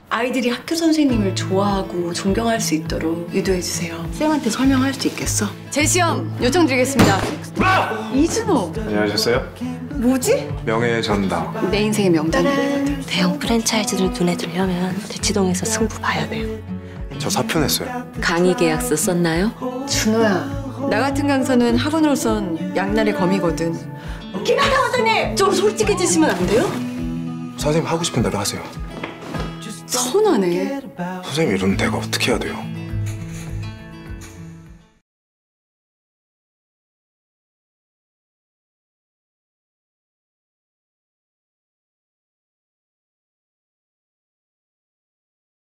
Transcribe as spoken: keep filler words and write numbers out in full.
아이들이 학교 선생님을 좋아하고 존경할 수 있도록 유도해주세요. 쌤한테 설명할 수 있겠어? 재시험 요청드리겠습니다. 이준호! 안녕하셨어요? 뭐지? 명예의 전당. 내 인생의 명단이거든. 대형 프랜차이즈를 눈에 들려면 대치동에서 승부 봐야 돼요. 저 사표 냈어요. 강의 계약서 썼나요? 준호야, 나 같은 강사는 학원으로선 양날의 검이거든. 김한태 원장님! 좀 솔직해지시면 안 돼요? 선생님 하고 싶은 대로 하세요. 서운하네. 선생님 이러는 내가 어떻게 해야 돼요?